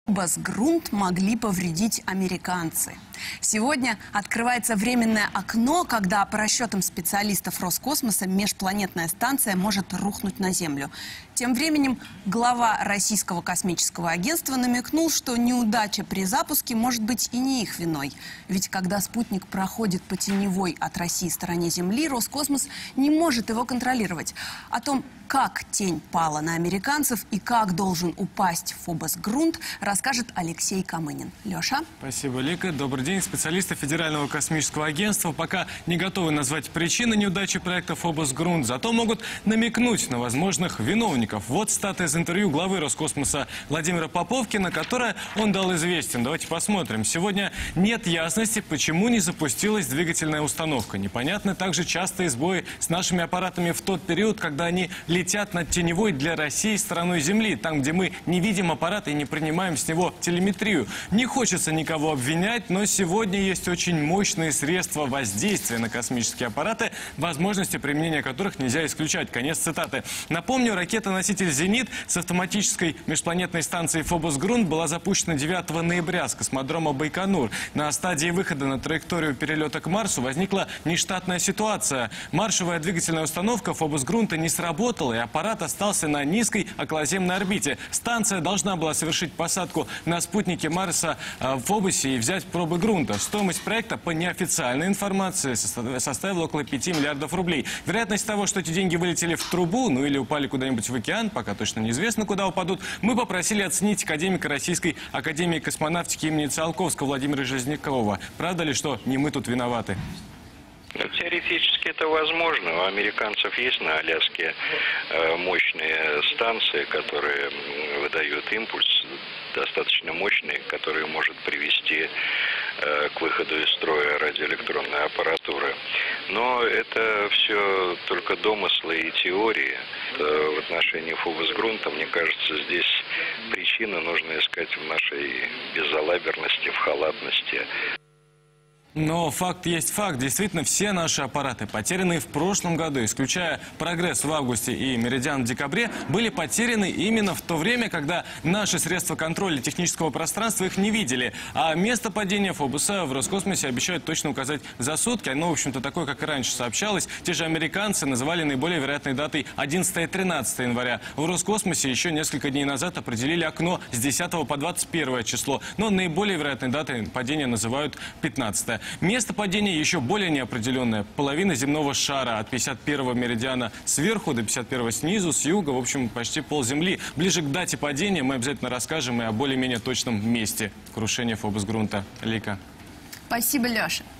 Фобос-Грунт могли повредить американцы. Сегодня открывается временное окно, когда, по расчетам специалистов Роскосмоса, межпланетная станция может рухнуть на Землю. Тем временем глава Российского космического агентства намекнул, что неудача при запуске может быть и не их виной. Ведь когда спутник проходит по теневой от России стороне Земли, Роскосмос не может его контролировать. О том, как тень пала на американцев и как должен упасть Фобос-Грунт, расскажет Алексей Камынин. Леша? Спасибо, Лика. Добрый день. Специалисты Федерального космического агентства пока не готовы назвать причины неудачи проекта Фобос-Грунт, зато могут намекнуть на возможных виновников. Вот цитата из интервью главы Роскосмоса Владимира Поповкина, которое он дал известен. Давайте посмотрим. Сегодня нет ясности, почему не запустилась двигательная установка. Непонятны также частые сбои с нашими аппаратами в тот период, когда они летят над теневой для России стороной Земли, там, где мы не видим аппарат и не принимаем с него телеметрию. Не хочется никого обвинять, но сегодня есть очень мощные средства воздействия на космические аппараты, возможности применения которых нельзя исключать. Конец цитаты. Напомню, ракета-носитель «Зенит» с автоматической межпланетной станцией Фобос-Грунт была запущена 9 ноября с космодрома Байконур. На стадии выхода на траекторию перелета к Марсу возникла нештатная ситуация. Маршевая двигательная установка Фобос-Грунта не сработала, и аппарат остался на низкой околоземной орбите. Станция должна была совершить посадку на спутнике Марса в Фобосе и взять пробы грунта. Стоимость проекта, по неофициальной информации, составила около 5 миллиардов рублей. Вероятность того, что эти деньги вылетели в трубу, ну или упали куда-нибудь в океан, пока точно неизвестно, куда упадут, мы попросили оценить академика Российской академии космонавтики имени Циолковского Владимира Железнякова. Правда ли, что не мы тут виноваты? Теоретически это возможно. У американцев есть на Аляске мощные станции, которые выдают импульс, достаточно мощный, который может привести к выходу из строя радиоэлектронной аппаратуры. Но это все только домыслы и теории. В отношении Фобос-Грунта, мне кажется, здесь причины нужно искать в нашей безалаберности, в халатности. Но факт есть факт. Действительно, все наши аппараты, потерянные в прошлом году, исключая «Прогресс» в августе и «Меридиан» в декабре, были потеряны именно в то время, когда наши средства контроля технического пространства их не видели. А место падения Фобоса в Роскосмосе обещают точно указать за сутки. Оно, в общем-то, такое, как и раньше сообщалось. Те же американцы называли наиболее вероятной датой 11 и 13 января. В Роскосмосе еще несколько дней назад определили окно с 10 по 21 число. Но наиболее вероятной датой падения называют 15. Место падения еще более неопределенное. Половина земного шара от 51-го меридиана сверху до 51-го снизу, с юга, в общем, почти полземли. Ближе к дате падения мы обязательно расскажем и о более-менее точном месте крушения Фобос-Грунта. Лика. Спасибо, Леша.